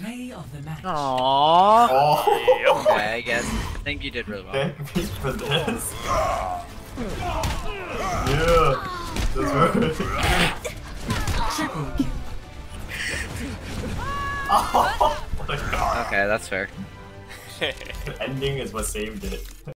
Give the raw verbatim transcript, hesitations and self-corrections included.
Play of the match. Aww. Oh. Okay, I guess. I think you did really well. Thank me for this. Yeah. That's right. Triple kill. Oh, what a god. Okay, that's fair. The ending is what saved it.